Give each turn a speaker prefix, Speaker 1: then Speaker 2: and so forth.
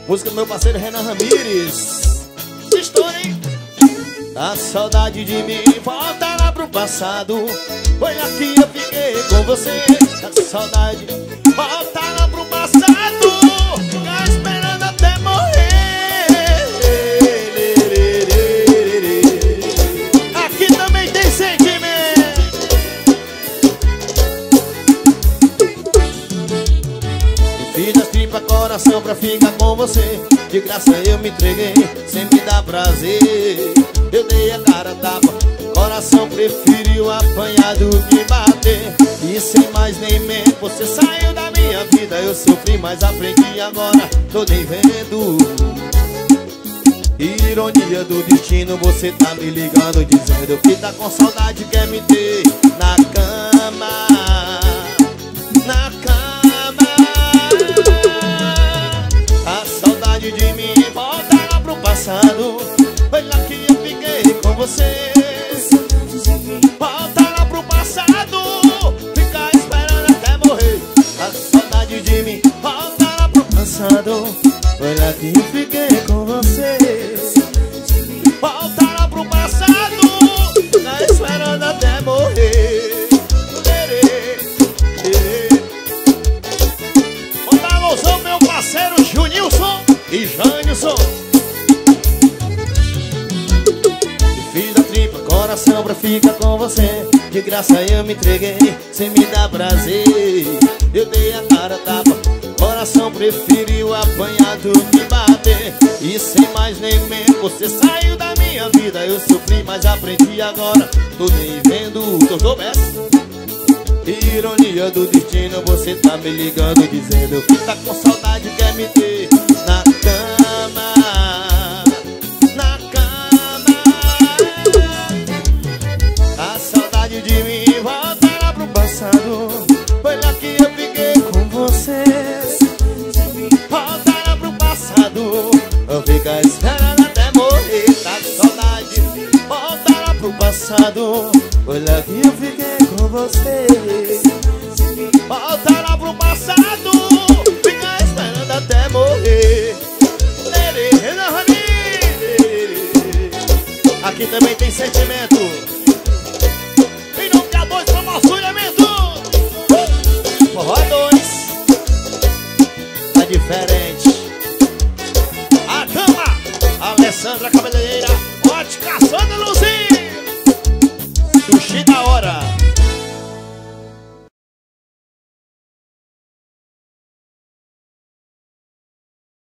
Speaker 1: Música do meu parceiro Renan Ramires. História, hein? A saudade de mim volta lá pro passado. Foi aqui eu fiquei com você. A saudade volta lá pro passado. Ficar esperando até morrer. Aqui também tem sentimento. Fiz as tripas coração pra ficar com você. De graça eu me entreguei, sem me dar prazer. Eu dei a cara tapa, coração preferiu apanhar do que bater. E sem mais nem menos, você saiu da minha vida. Eu sofri, mas aprendi agora, tô nem vendo. Ironia do destino, você tá me ligando, dizendo que tá com saudade, quer me ter na cama. Na cama. A saudade de mim volta lá pro passado. Foi lá que eu fiquei com você. Volta lá pro passado. Ficar esperando até morrer. A saudade de mim volta lá pro passado. Foi lá que eu fiquei com você. Volta lá pro passado. Ficar esperando até morrer. Manda a alusão meu parceiro Junilson e Janilson. Fiz a tripa coração pra ficar com você. De graça eu me entreguei, sem me dar prazer. Eu dei a cara tapa, coração preferiu apanhar do que bater. E sem mais nem menos, você saiu da minha vida. Eu sofri, mas aprendi agora, tô nem vendo. Doutor Bess. Ironia do destino, você tá me ligando, dizendo que tá com saudade, quer me ter na cama. Na cama. A saudade de mim volta lá pro passado. Foi lá que eu fiquei com você. Volta lá pro passado. Eu fico esperando até morrer. Tá com saudade, volta lá pro passado. Foi lá que eu fiquei com você. Volta lá pro passado. Fica esperando até morrer. Aqui também tem sentimento. Em nome de A2 Promocionamento. Forró 2. Tá diferente. A dama Alessandra Cabeleireira. Ótica Santa Luzia. Sushi da hora.